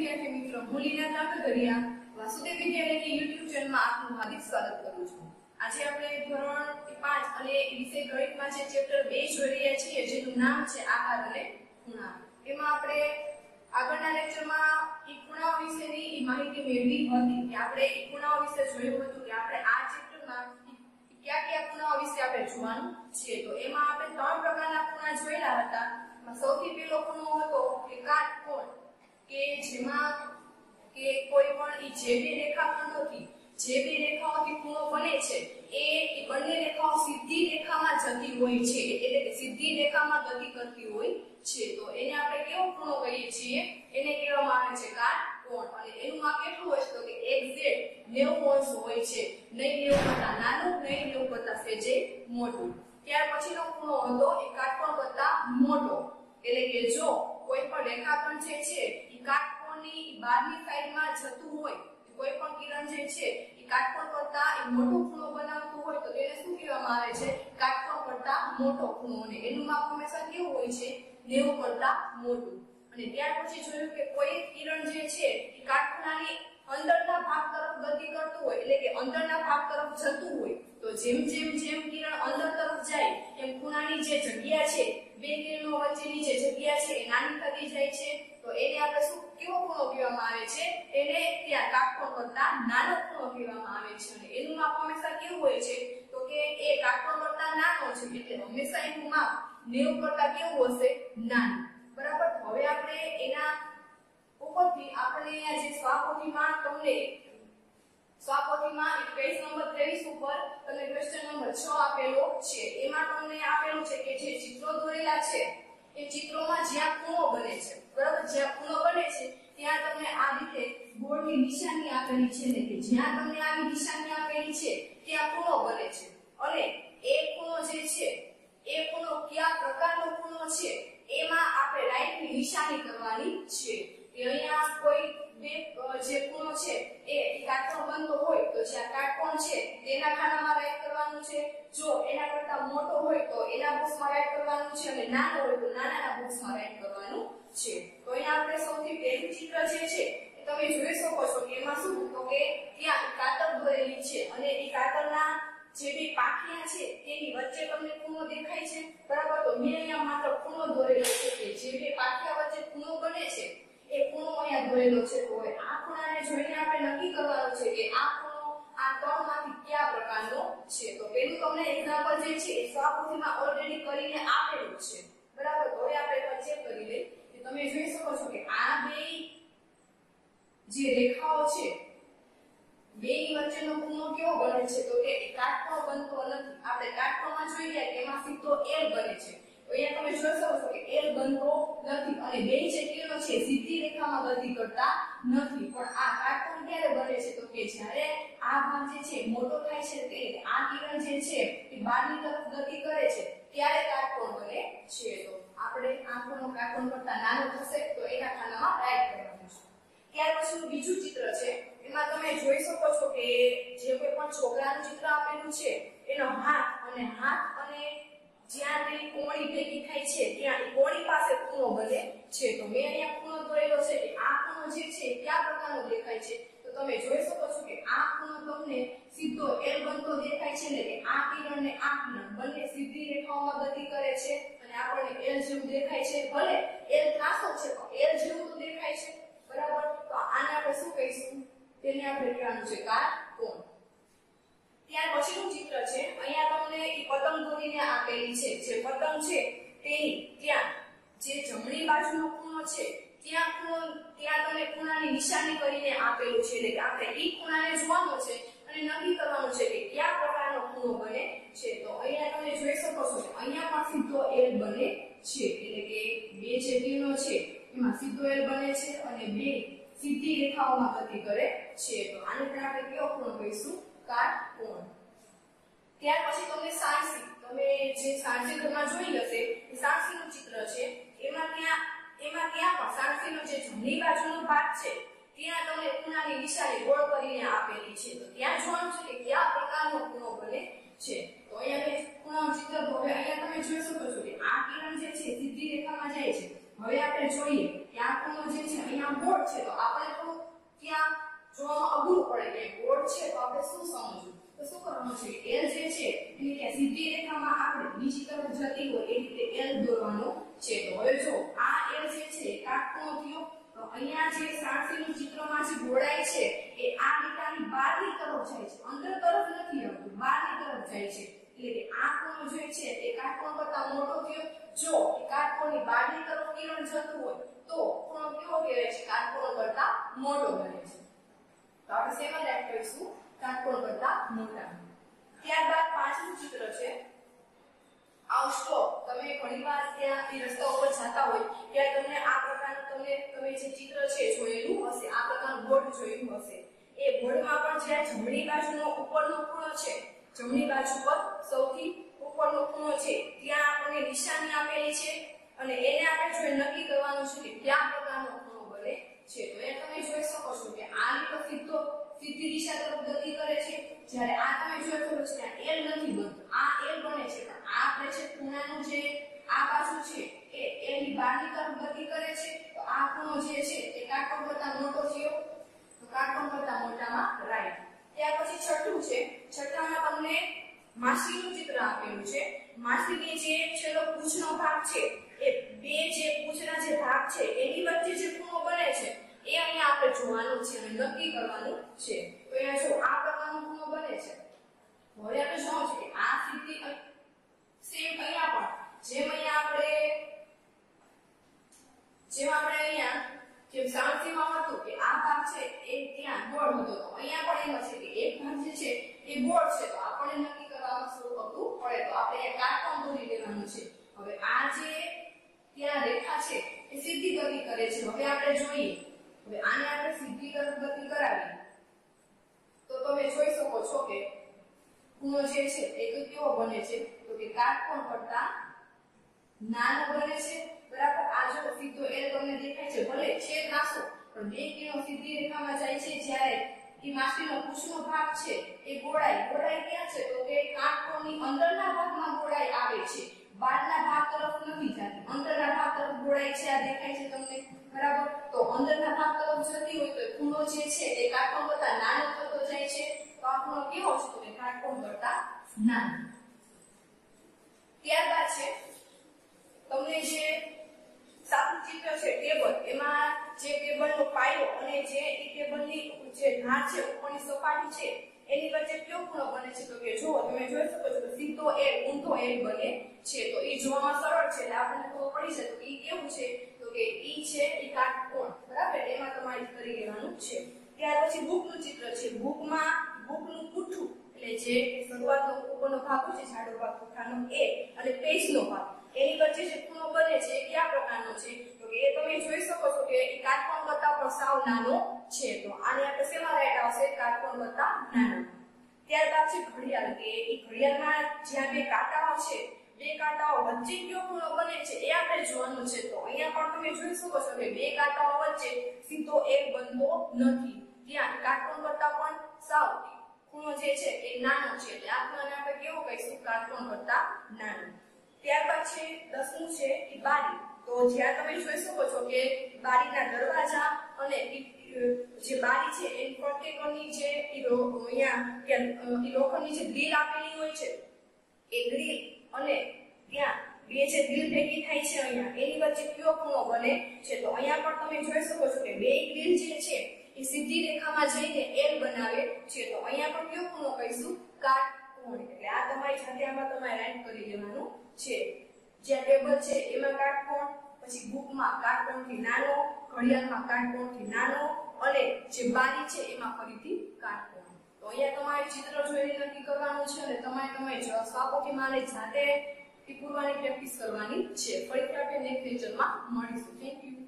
વિદ્યાર્થી મિત્રો, હું લીના કાકડિયા વાસુદેવ વિદ્યાલયની YouTube ચેનલમાં આપનું હાર્દિક સ્વાગત કરું છું। આજે આપણે ધોરણ 5 અને વિષય ગણિતમાં જે ચેપ્ટર 2 જોઈ રહ્યા છીએ, જેનું નામ છે આકાર અને ખૂણા। એમાં આપણે આગળના લેક્ચરમાં ઈ ખૂણાઓ વિશેની માહિતી મેળવી હતી કે આપણે ઈ ખૂણાઓ વિશે જોયું હતું કે આપણે આ ચેપ્ટરમાં કયા કયા ખૂણાઓ વિશે આપણે જોવાનું છે। તો એમાં આપણે ત્રણ પ્રકારના ખૂણા જોયેલા હતા। સૌથી પહેલો ખૂણો હતો કે કાટકોણ, કે જેમાં કે કોઈ પણ ઈ જે બે રેખાખંડોથી જે બે રેખાઓથી ખૂણો બને છે એ બંને રેખાઓ સીધી રેખામાં જતી હોય છે, એટલે કે સીધી રેખામાં ગતિ કરતી હોય છે। તો એને આપણે કેવો ખૂણો કહીએ છીએ? એને કહેવામાં આવે છે કાટકોણ। અને એનું માપ કેટલું હોય છે? તો કે એક્ઝેક્ટ 90 અંશ હોય છે, નહીં 90 કરતા નાનું, નહીં 90 કરતા સહેજે મોટું। ત્યાર પછીનો ખૂણો હતો એ કાટકોણ કરતા મોટો, એટલે કે જો કોઈ પણ રેખાખંડ જે છે એ કાટકોણની બહારની સાઈડમાં જતું હોય, કોઈ પણ કિરણ જે છે એ કાટકોણ કરતા એ મોટો ખૂણો બનાવતું હોય તો તેને શું કહેવામાં આવે છે? કાટકોણ કરતા મોટો ખૂણો। અને એનું માપ હંમેશા કેવું હોય છે? 90 કરતા મોટું। અને ત્યાર પછી જોયું કે કોઈ કિરણ જે છે એ કાટખૂણાની અંદરના ભાગ તરફ ગતિ કરતું હોય, એટલે કે અંદરના ભાગ તરફ જતું હોય, તો જેમ જેમ જેમ કિરણ અંદર તરફ જાય એમ ખૂણાની જે જગ્યા છે, બે કિરણો વચ્ચેની જે જગ્યા છે એ નાની થતી જાય છે। તો એને આપણે શું કેવો ખૂણો કહેવામાં આવે છે? એને ત્યાં કાટકોણ કરતા નાનો ખૂણો કહેવામાં આવે છે। અને એનું માપ હંમેશા કેવું હોય છે? તો કે એ કાટકોણ કરતા નાનો છે, એટલે હંમેશા એનું માપ 90 કરતા કેવું હશે? નાનું। બરાબર। હવે આપણે એના ઉપરથી આપણે આ જે સ્વાપોથીમાં તમને સ્વાપોથીમાં પેજ નંબર 23 ઉપર તમને ક્વેશ્ચન નંબર 6 આપેલો છે। એમાં તમને આપેલું છે કે જે ચિત્રો દોરેલા છે એ ચિત્રોમાં જ્યાં ખૂણો બને છે, બરાબર, જ્યાં ખૂણો બને છે ત્યાં તમને આ રીતે બોર્ડની નિશાની આપેલી છે, ને કે જ્યાં તમને આવી નિશાની આપેલી છે ત્યાં ખૂણો બને છે। અને એ ખૂણો જે છે એ ખૂણો કયા પ્રકારનો ખૂણો છે એમાં આપણે રાઈટની નિશાની કરવાની છે। કે અહીંયા કોઈ બે જે ખૂણો છે એ કાટકોણ બનતો હોય તો જ્યાં કાટકોણ છે તેના ખાનામાં રાઈટ કરવાનું છે, જો એના કરતા મોટો હોય તો એના બોક્સમાં રાઈટ કરવાનું છે, અને નાનો હોય તો નાનાના બોક્સમાં રાઈટ કરવાનું છે। તો અહીંયા આપણે સૌથી પહેલું ચિત્ર જે છે એ તમે જોઈ શકો છો કે એમાં શું? તો કે ત્યાં કાતર દોરેલી છે, અને એ કાતરના જે બે પાખિયા છે તેની વચ્ચે તમને ખૂણો દેખાય છે, બરાબર। તો મેં અહીંયા માત્ર ખૂણો દોરેલો છે કે જે બે પાખિયા વચ્ચે ખૂણો બને છે એ ખૂણો અહીંયા દોરેલો છે। તો હવે આ ખૂણાને જોઈને આપણે નક્કી કરવાનું છે કે આ ખૂણો આ ત્રણમાંથી કયા પ્રકારનો છે। તો પેલું તમને એક્ઝામ્પલ જે છે એ સ્વાપોથીમાં ઓલરેડી કરીને આપેલું છે, બરાબર। તો હવે આપણે એકવાર ચેક કરી લઈએ કે તમે જોઈ શકો છો કે આ બે જે રેખાઓ છે બેની વચ્ચેનો ખૂણો કેવો બને છે? તો કે કાટકોણ બનતો નથી। આપણે કાટકોણમાં જોઈ રહ્યા કે એમાં સીધો L બને છે, તો અહીંયા તમે જોઈ શકો છો કે L બનતો નથી, અને બે જે કિરણો છે સીધી રેખામાં ગતિ કરતા નથી। પણ આ કાટકોણ ક્યારે બને છે? તો કે જ્યારે આ ભાગ જે છે મોટો થાય છે, તે આ કિરણ જે છે એ બહારની તરફ ગતિ કરે છે ત્યારે કાટકોણ બને છે। તો આપણે આ ખૂણો કાટકોણ કરતા નાનો થશે તો એના ખાનામાં રાઈટ કરવાનું છે। ત્યાર પછીનું બીજું ચિત્ર છે, એમાં તમે જોઈ શકો છો કે જે કોઈ પણ છોકરાનું ચિત્ર આપેલું છે એનો હાથ અને જ્યાં તેની કોણી ભેગી થાય છે ત્યાં એ કોણી પાસે ખૂણો બને છે। તો મેં અહીંયા ખૂણો દોરેલો છે કે આ ખૂણો જે છે કયા પ્રકારનો દેખાય છે? તો તમે જોઈ શકો છો કે આ ખૂણો તમને સીધો L બનતો દેખાય છે, ને કે આ કિરણ ને આ કિરણ બંને સીધી રેખાઓમાં ગતિ કરે છે અને આપણને L જેવું દેખાય છે। ભલે L ત્રાસો છે પણ L જેવું તો દેખાય છે, બરાબર। તો આને આપણે શું કહીશું? તેને આપણે કહેવાનું છે કાટકોણ। ત્યાર પછીનું ચિત્ર છે, અહીંયા તમને ઈ પતંગ દોરીને આપેલી છે, જે પતંગ છે તેની ત્યાં જે જમણી બાજુનો ખૂણો છે ત્યાં તમને ખૂણાની નિશાની કરીને આપેલું છે, એટલે કે આપણે ઈ ખૂણાને જોવાનો છે અને નક્કી કરવાનું છે કે કયા પ્રકારનો ખૂણો બને છે। તો અહીંયા તમે જોઈ શકો છો કે અહીંયા પણ સીધો L બને છે, એટલે કે બે જે કિરણો છે એમાં સીધો L બને છે અને બે સીધી રેખાઓમાં ગતિ કરે છે। તો આને પણ આપણે કયો ખૂણો કહીશું? કાટકોણ। ત્યાર પછી તમને સાણસી, તમે જે સાણસી ઘરમાં જોઈ હશે એ સાણસીનું ચિત્ર છે, એમાં ત્યાં પણ સાણસીનો જે જમણી બાજુનો ભાગ છે ત્યાં તમને ખૂણાની નિશાની ગોળ કરીને આપેલી છે। તો ત્યાં જોવાનું છે કે કયા પ્રકારનો ખૂણો બને છે। તો અહીંયા મેં ખૂણાનું ચિત્ર તો હવે અહીંયા તમે જોઈ શકો છો કે આ કિરણ જે છે સીધી રેખામાં જાય છે। હવે આપણે જોઈએ કે આ ખૂણો જે છે અહીંયા પણ બોર્ડ છે તો આપણે થોડું ત્યાં જોવામાં અઘરું પડે કે બોર્ડ છે તો આપણે શું સમજવું તો શું કરવાનું છે L જે છે એટલે કે સીધી રેખામાં આપણે બીજી તરફ જતી હોય એ રીતે L દોરવાનો છે તો હવે જો આ L જે છે કાટખૂણો થયો તો અહીંયા જે સાણસીનું ચિત્રમાં જે ગોળાઈ છે એ આ લીટાની બહારની તરફ જાય છે અંદર તરફ નથી આવતું બહારની તરફ જાય છે એટલે કે આ ખૂણો જે છે એ કાટકોણ કરતા મોટો થયો જો એ કાટકોણની બહારની તરફ કિરણ જતું હોય તો ખૂણો કેવો કહેવાય છે કાટકોણ કરતા મોટો બને છે તો આપણે શેમાં યાદ કરીશું કાટકોણ કરતા મોટા ત્યારબાદ પાંચમું ચિત્ર છે સ્ટોપ તમે ઘણીવાર ત્યાં એ રસ્તા ઉપર જતા હોય ત્યારે તમને આ પ્રકારનું તમે જે ચિત્ર છે જોયેલું હશે આ પ્રકારનું બોર્ડ જોયેલું હશે એ બોર્ડમાં પણ જ્યાં જમણી બાજુનો ઉપરનો ખૂણો છે જમણી બાજુ પર સૌથી ઉપરનો ખૂણો છે ત્યાં આપણને નિશાની આપેલી છે અને એને આપણે જો નક્કી કરવાનું છે કે કયા પ્રકારનો ખૂણો બને છે તો એ તમે જોઈ શકો છો કે આ લીટો સીધી દિશા તરફ ગતિ કરે છે જ્યારે આ તમે જોઈ શકો છો કે L નથી બનતો આ L બને છે પણ આ આપણે છે ખૂણાનું જે આ બાજુ છે એ L ની બહારની તરફ ગતિ કરે છે તો આ ખૂણો જે છે એ કાટકોણ કરતા મોટો થયો તો કાટકોણ કરતા મોટામાં રાઈટ ત્યાર પછી છઠ્ઠું છે છઠ્ઠામાં તમને માછલીનું ચિત્ર આપેલું છે માછલીની જે છેલ્લો પૂંછનો ભાગ છે એ બે જે પૂંછના જે ભાગ છે એની વચ્ચે જે ખૂણો બને છે એ અહીંયા આપણે જોવાનું છે અને નક્કી કરવાનું છે તો અહીંયા જો આ પ્રકારનો ખૂણો બને છે હવે આપણે જોવાનું છે કે આ સીધી સેમ અહીંયા પણ જેમ આપણે અહીંયા જેમ સાણસીમાં હતું કે આ ભાગ છે એ ત્યાં બોર્ડ હતો તો અહીંયા પણ એમ છે કે એક ભાગ જે છે એ બોર્ડ છે તો આપણે નક્કી કરવામાં શરૂ કરવું પડે તો આપણે અહીંયા કાટકોણ દોરી લેવાનું છે હવે આ જે ત્યાં રેખા છે એ સીધી ગતિ કરે છે હવે આપણે જોઈએ હવે આને આપણે સીધી તરફ ગતિ કરાવી તો તમે જોઈ શકો છો કે ખૂણો જે છે એ કેવો બને છે તો કે કાટકોણ કરતા નાનો બને છે બરાબર આ જો સીધો L તમને દેખાય છે ભલે છેદ નાખો પણ બે કિરણો સીધી રેખામાં જાય છે જ્યારે એ માછલીનો પૂંછનો ભાગ છે એ ગોળાઈ ક્યાં છે તો કે કાટકોણની અંદરના ભાગમાં ગોળાઈ આવે છે બહારના ભાગ તરફ નથી જતી અંદરના ભાગ તરફ ગોળાઈ છે આ દેખાય છે તમને બરાબર તો અંદરના ભાગ તરફ જતી હોય તો ખૂણો જે છે એ કાટકોણ કરતા નાનો થતો જાય છે તો આ ખૂણો કેવો છે તો કે કાટકોણ કરતા નાનો ત્યારબાદ છે તમને જે સાપનું ચિત્ર છે ટેબલ એમાં જે ટેબલનો પાયો અને જે એ ટેબલની જે ધાર છે ઉપરની સપાટી છે એની વચ્ચે કયો ખૂણો બને છે તો કે જો તમે જોઈ શકો છો કે સીધો L ઊંધો L બને છે તો એ જોવામાં સરળ છે એટલે આપણને ખબર પડી છે તો એ કેવું છે તો કે ઈ છે એ કાટકોણ બરાબર એમાં તમારે કરી લેવાનું છે ત્યાર પછી બુકનું ચિત્ર છે બુકનું પૂઠું એટલે જે શરૂઆતનો ઉપરનો ભાગ હોય છે જાડો ભાગ પૂઠાનો એ અને પેજનો ભાગ એની વચ્ચે જે ખૂણો બને છે એ કયા પ્રકારનો છે તો કે એ તમે જોઈ શકો છો કે એ કાટકોણ કરતા પણ સાવ નાનો છે તો આને આપણે શેમાં રાઈટ આવશે કાટકોણ કરતા નાનો ત્યારબાદ છે ઘડિયાળ કે એ ઘડિયાળમાં જ્યાં બે કાંટાઓ છે બે કાંટાઓ વચ્ચે કયો ખૂણો બને છે એ આપણે જોવાનું છે તો અહીંયા પણ તમે જોઈ શકો છો કે બે કાંટાઓ વચ્ચે સીધો એક બનતો નથી ત્યાં કાટકોણ કરતા પણ સાવ ખૂણો જે છે એ નાનો છે એટલે આ ખૂણાને આપણે કેવો કહીશું કાટકોણ કરતા નાનો ત્યારબાદ છે 10મું છે એ બારી તો જ્યાં તમે જોઈ શકો છો કે બારીના દરવાજા અને જે બારી છે એની પ્રત્યેકની જે અહીંયા લોખંડની જે ગ્રીલ આપેલી હોય છે એ ગ્રીલ અને ત્યાં બે જે ગ્રીલ ભેગી થાય છે અહીંયા એની વચ્ચે કયો ખૂણો બને છે તો અહીંયા પણ તમે જોઈ શકો છો કે બે ગ્રીલ જે છે એ સીધી રેખામાં જઈને L બનાવે છે તો અહીંયા પણ કયો ખૂણો કહીશું કાટકોણ એટલે આ તમારી સાથે આમાં તમારે રાઈટ કરી લેવાનું છે જ્યાં ટેબલ છે એમાં કાટકોણ પછી બુકમાં કાટકોણથી નાનો ઘડિયાળમાં કાટકોણથી નાનો અને જે બારી છે એમાં ફરીથી કાટકોણ તો અહીંયા તમારે ચિત્ર જોઈને નક્કી કરવાનું છે અને તમારે સ્વાપોથી માને જાતે પૂરવાની પ્રેક્ટિસ કરવાની છે ફરીથી આપણે નેક્સ્ટ લેક્ચરમાં મળીશું થેન્ક યુ